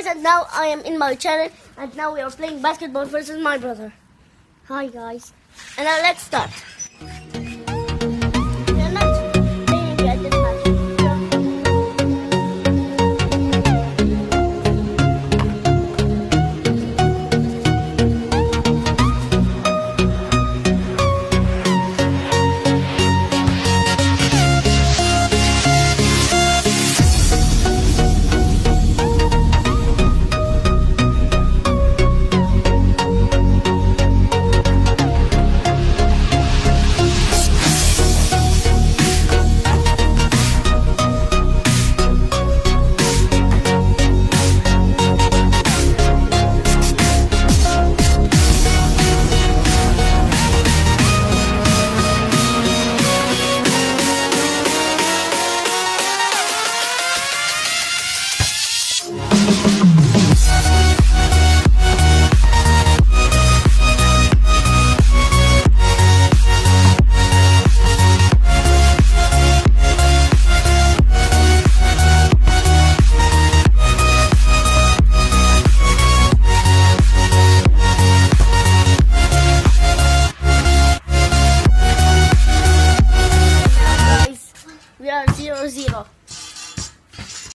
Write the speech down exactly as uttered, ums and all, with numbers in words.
guys, and now I am in my channel, and now we are playing basketball versus my brother. Hi guys, and now let's start.